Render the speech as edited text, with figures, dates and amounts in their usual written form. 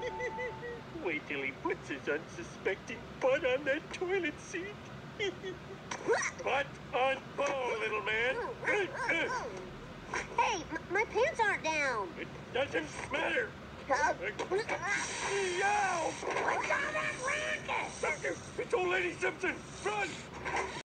Wait till he puts his unsuspecting butt on that toilet seat. Butt on ball, little man. Hey, my pants aren't down. It doesn't matter. What's Yow! all that racket? It's old lady Simpson. Run!